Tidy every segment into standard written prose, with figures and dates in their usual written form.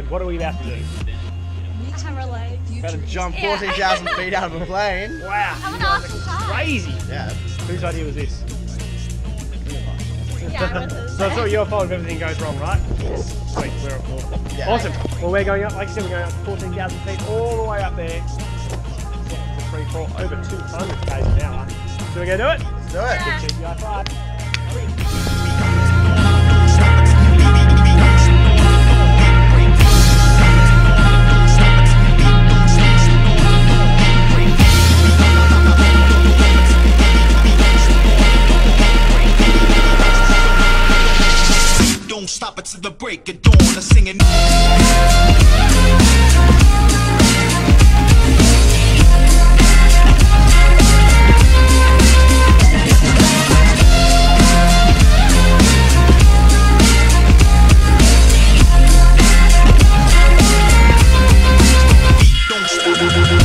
What are we about to do? About to jump 14,000 feet out of a plane. Wow, you guys are crazy. Yeah. Whose idea was this? Yeah, So it's all your fault if everything goes wrong, right? Yes. Sweet, we're up for it. Yeah. Awesome. Well, we're going up, like I said, we're going up 14,000 feet all the way up there. Yeah, to free fall over 200 k's an hour. So we're going to do it? Let's do it. Good TGI flight. Don't stop it till the break of dawn. I'm singing. Don't stop it.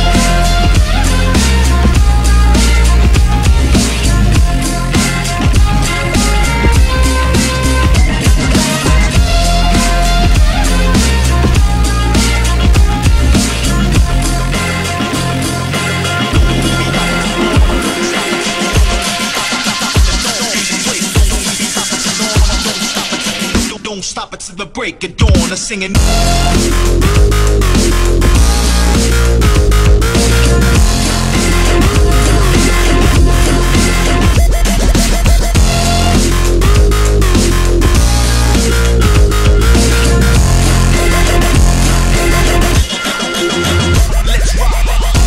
Don't stop it till the break of dawn. I'm singing. Let's rock.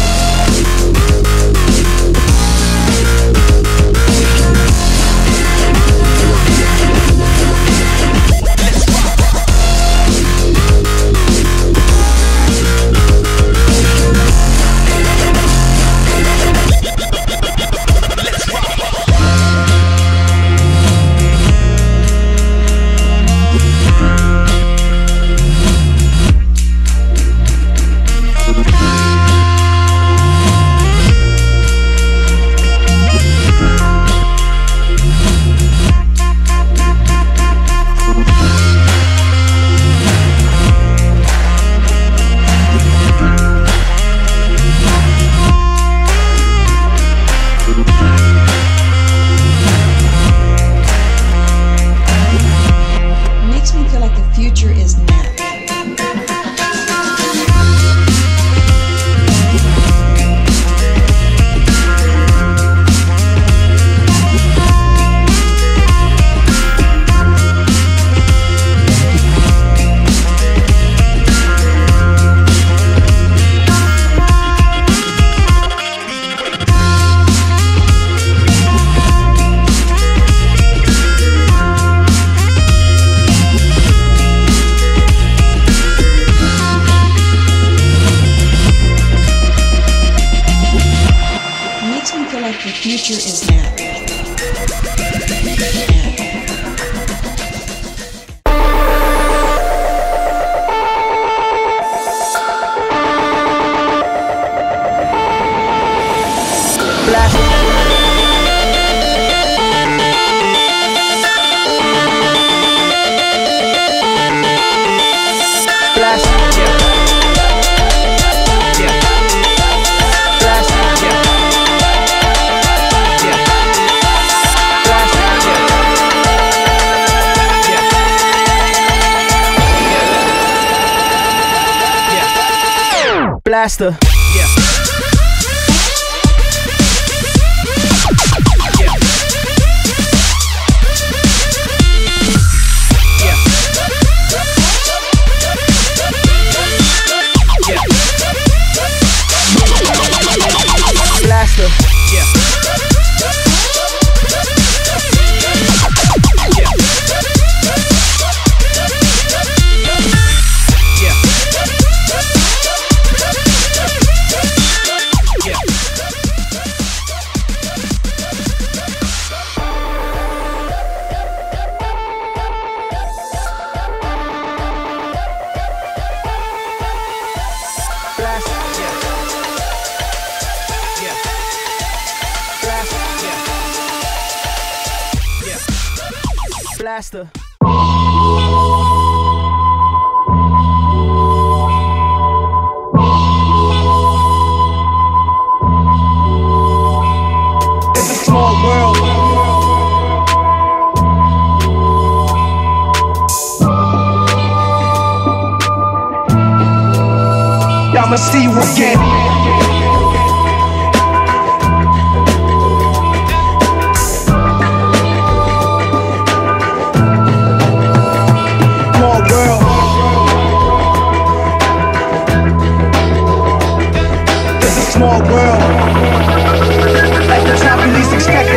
Makes me feel like the future is now. Makes me feel like the future is now. Blaster. Blaster. Blaster. see you again. Small world. It's a small world. At the top you least expect